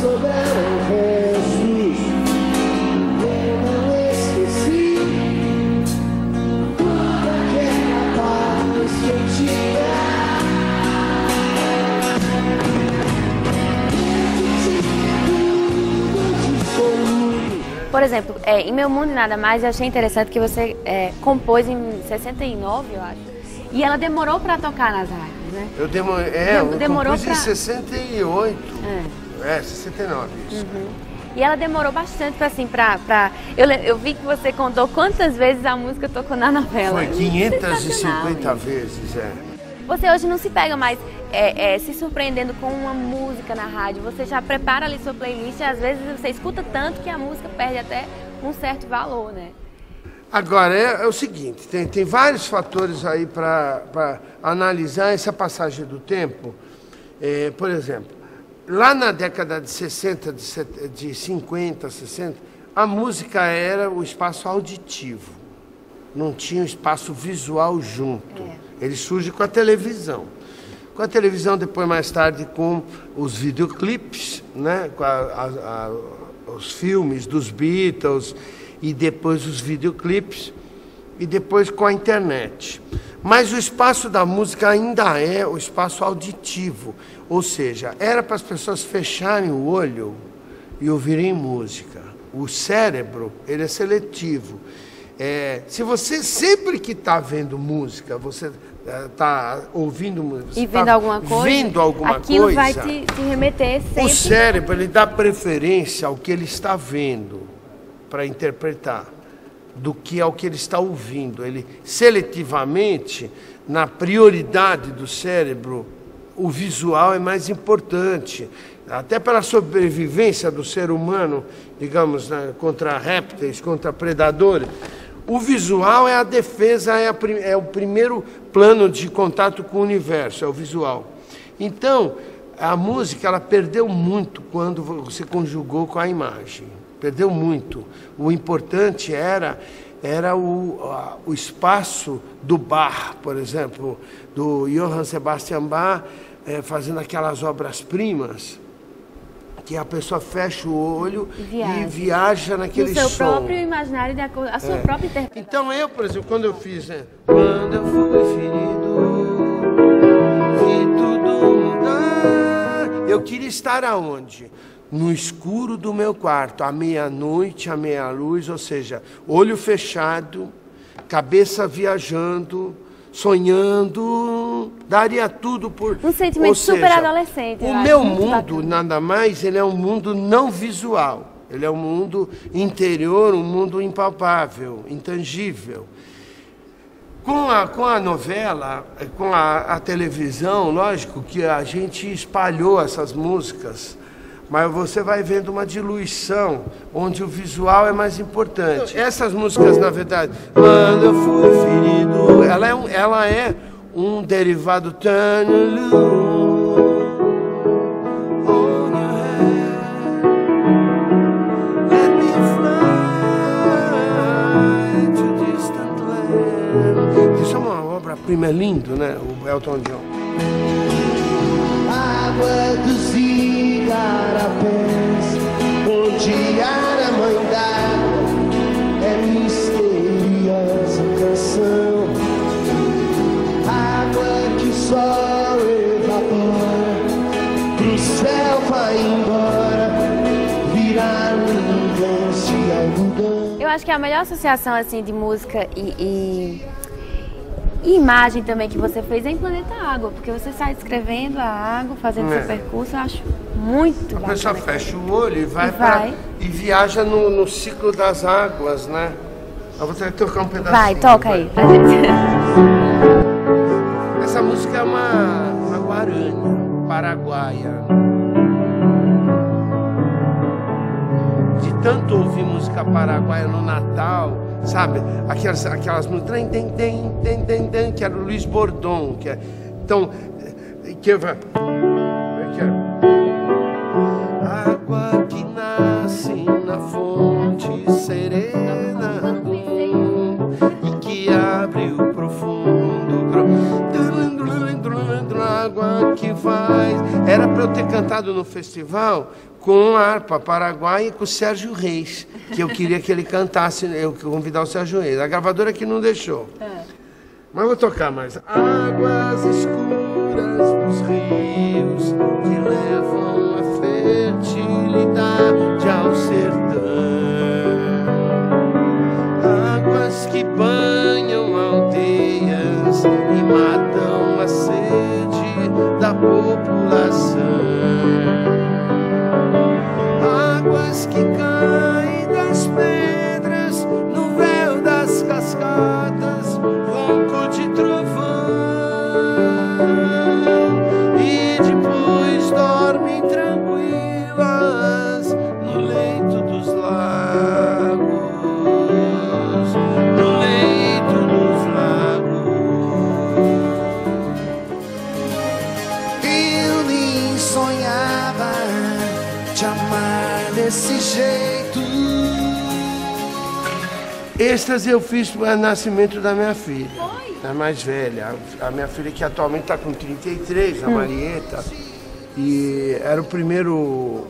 sobraram restos, eu não esqueci toda aquela paz que eu tinha. Por exemplo, em Meu Mundo e Nada Mais, eu achei interessante que você compôs em 69, eu acho. E ela demorou para tocar nas rádios, né? Eu demorou compus em 68. 69, isso. Uhum. E ela demorou bastante, assim, eu vi que você contou quantas vezes a música tocou na novela. Foi 550 vezes, Você hoje não se pega mais se surpreendendo com uma música na rádio. Você já prepara ali sua playlist e às vezes você escuta tanto que a música perde até um certo valor, né? Agora, é o seguinte, tem vários fatores aí para analisar essa passagem do tempo. Por exemplo, lá na década de 60, de 50, 60, a música era o espaço auditivo. Não tinha o espaço visual junto. Ele surge com a televisão. Com a televisão, depois, mais tarde, com os videoclipes, né? Com os filmes dos Beatles, e depois os videoclipes, e depois com a internet. Mas o espaço da música ainda é o espaço auditivo, ou seja, era para as pessoas fecharem o olho e ouvirem música. O cérebro, ele é seletivo. Se você sempre que está vendo música, você está ouvindo música e vendo alguma coisa, aquilo vai te remeter sempre. O cérebro, ele dá preferência ao que ele está vendo para interpretar do que ao que ele está ouvindo. Ele seletivamente, na prioridade do cérebro, o visual é mais importante. Até pela sobrevivência do ser humano, digamos, né, contra répteis, contra predadores. O visual é a defesa, é o primeiro plano de contato com o universo, é o visual. Então, a música, ela perdeu muito quando você conjugou com a imagem. Perdeu muito. O importante era o espaço do Bach, por exemplo, do Johann Sebastian Bach, fazendo aquelas obras-primas, que a pessoa fecha o olho e viaja naquele som. No seu próprio imaginário, a sua própria interpretação. Então eu, por exemplo, quando eu fiz, quando eu fui ferido, vi tudo mudar, eu queria estar aonde? No escuro do meu quarto, à meia-noite, à meia-luz, ou seja, olho fechado, cabeça viajando, sonhando, daria tudo por... Um sentimento super adolescente. O meu mundo, nada mais, ele é um mundo não visual. Ele é um mundo interior, um mundo impalpável, intangível. Com a novela, com a televisão, lógico que a gente espalhou essas músicas, mas você vai vendo uma diluição, onde o visual é mais importante. Essas músicas, na verdade, quando eu fui ferido, ela é um derivado turn on your head, let me fly to distant land. Isso é uma obra-prima, é lindo, né? O Elton John. Água dos igarapés, onde a mãe d'água é misteriosa canção. Água que só evapora, pro céu vai embora, virar nuvens de algodão. Eu acho que a melhor associação assim de música e imagem também que você fez é em Planeta Água, porque você sai descrevendo a água, fazendo seu percurso, eu acho muito bacana. A pessoa fecha o olho e viaja no ciclo das águas, né? Eu vou tocar um pedacinho. Vai, toca aí pra gente. Essa música é uma guarani paraguaia. De tanto ouvir música paraguaia no Natal, sabe? Aquelas músicas que era o Luiz Bordon, então água que nasce na fonte serena do mundo e que abre o profundo água que faz. Era para eu ter cantado cantado no festival com a harpa paraguaia e com o Sérgio Reis, que eu queria que ele cantasse, eu convidar o Sérgio Reis. A gravadora que não deixou. Mas vou tocar mais. Águas escuras dos rios que levam a fertilidade ao sertão. Águas que banham aldeias e matam a sede da população. Águas que caem das pedras no véu das cascadas, ronco de trovão, e depois dormem tranquilas no leito dos lagos, no leito dos lagos. Eu nem sonhava te amar desse jeito. Êxtase eu fiz para o nascimento da minha filha, a mais velha. A minha filha que atualmente está com 33, a Marieta. E era o primeiro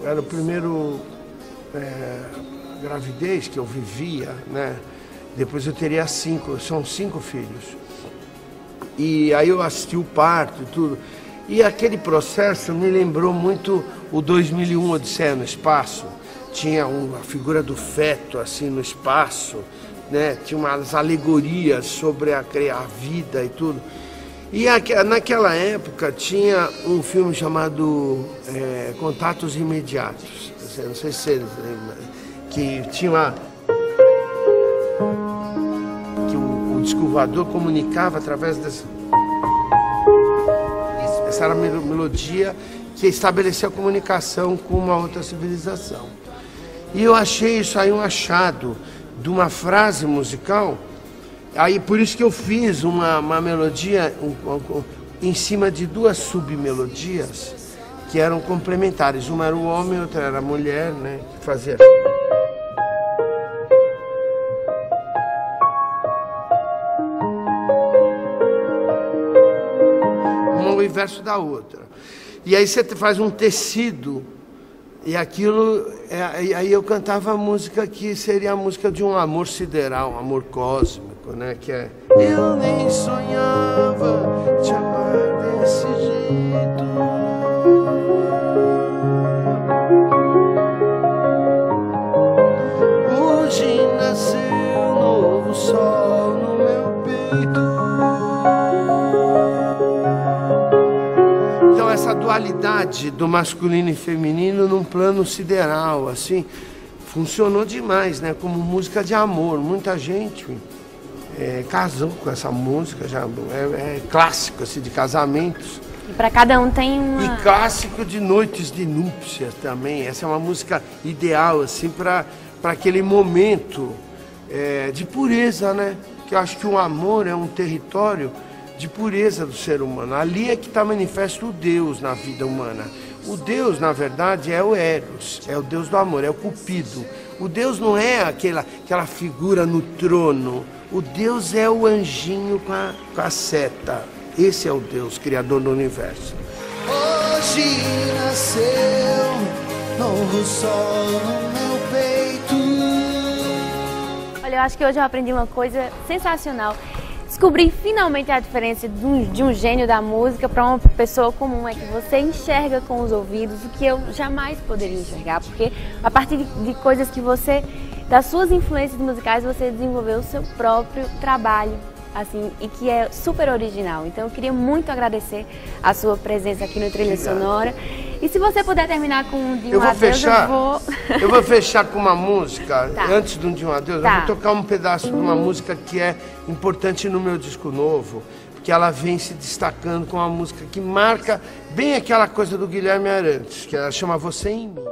gravidez que eu vivia, né? Depois eu teria 5, são 5 filhos. E aí eu assisti o parto e tudo. E aquele processo me lembrou muito o 2001, Odisseia no Espaço. Tinha a figura do feto assim no espaço, né? Tinha umas alegorias sobre a vida e tudo. E naquela época tinha um filme chamado Contatos Imediatos. Não sei se vocês lembram, que tinha que o disco voador comunicava através dessa. Essa era a melodia que estabelecia a comunicação com uma outra civilização. E eu achei isso aí um achado de uma frase musical. Aí por isso que eu fiz uma melodia em cima de 2 submelodias que eram complementares. Uma era o homem, outra era a mulher, né? Que fazia. Uma o inverso da outra. E aí você faz um tecido. E aquilo, aí eu cantava a música que seria a música de um amor sideral, um amor cósmico, né? Que é eu nem sonhava te amar desse jeito. Hoje nasceu um novo sol no meu peito. Essa dualidade do masculino e feminino num plano sideral, assim, funcionou demais, né? Como música de amor. Muita gente casou com essa música, já é clássico assim, de casamentos. E para cada um tem uma... E clássico de noites de núpcias também. Essa é uma música ideal assim para aquele momento de pureza, né? Que eu acho que o amor é um território de pureza do ser humano. Ali é que está manifesto o Deus na vida humana. O Deus, na verdade, é o Eros, é o Deus do amor, é o Cupido. O Deus não é aquela figura no trono. O Deus é o anjinho com a seta. Esse é o Deus, criador do universo. Hoje nasceu novo sol no meu peito. Olha, eu acho que hoje eu aprendi uma coisa sensacional. Descobri finalmente a diferença de um gênio da música para uma pessoa comum. É que você enxerga com os ouvidos o que eu jamais poderia enxergar, porque a partir de coisas que você, das suas influências musicais, você desenvolveu o seu próprio trabalho, assim, e que é super original. Então eu queria muito agradecer a sua presença aqui no Trilha Sonora. E se você puder terminar com um De Um Adeus, eu vou... Eu vou fechar com uma música, tá. Antes de um De Um Adeus, eu vou tocar um pedaço de uma música que é importante no meu disco novo, porque ela vem se destacando com uma música que marca bem aquela coisa do Guilherme Arantes, que ela chama Você em Mim.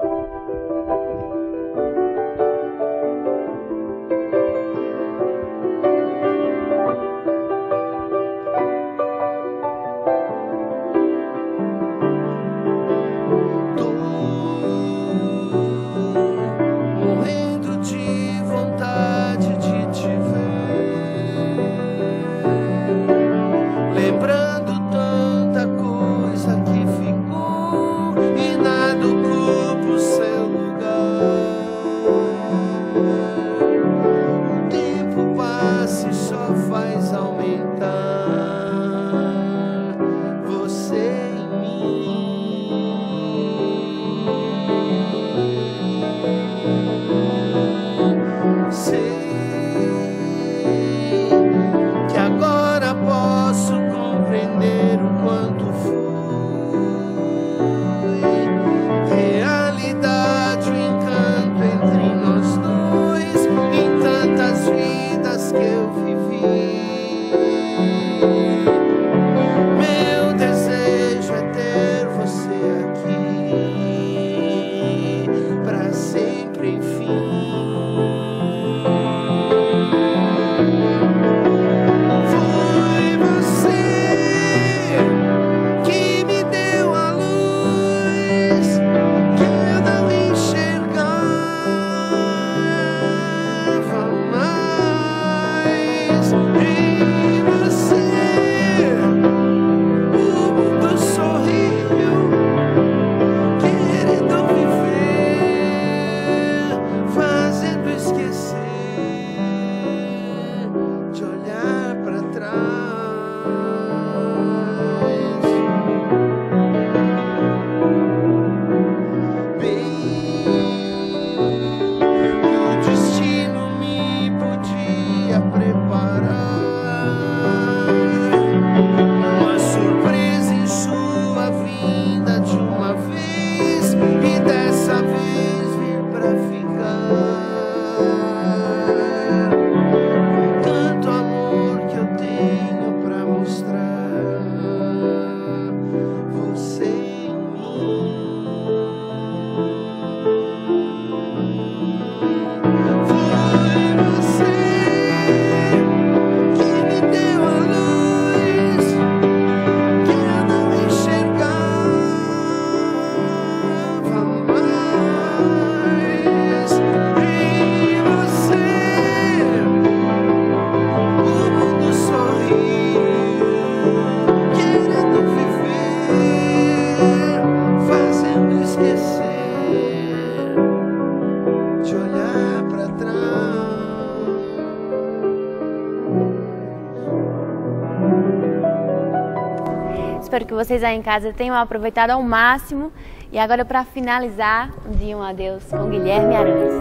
Lembrando tanta coisa que ficou e nada vocês aí em casa tenham aproveitado ao máximo. E agora, para finalizar, um adeus com Guilherme Arantes.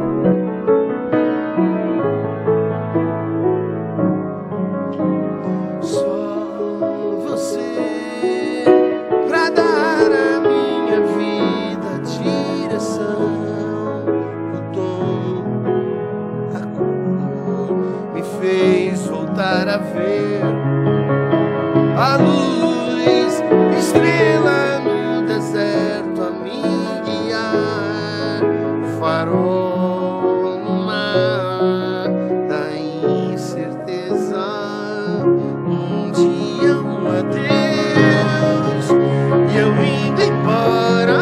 A ver a luz, estrela no deserto a me guiar, farol no mar da incerteza, um dia um adeus e eu indo embora.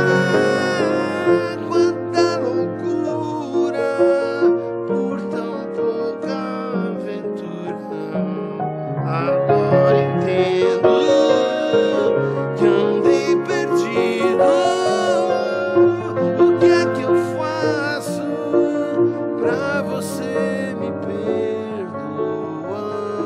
Quanta loucura por tão pouca aventura. Agora entendo que andei perdido. O que é que eu faço pra você me perdoar?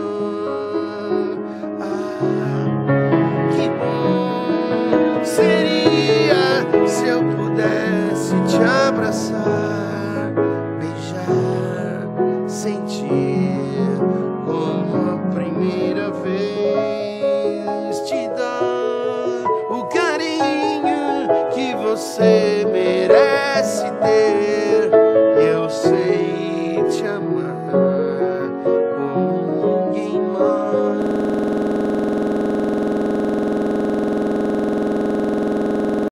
Que bom seria se eu pudesse te abraçar, beijar, sentir como a primeira vez, te dar o carinho que você merece ter.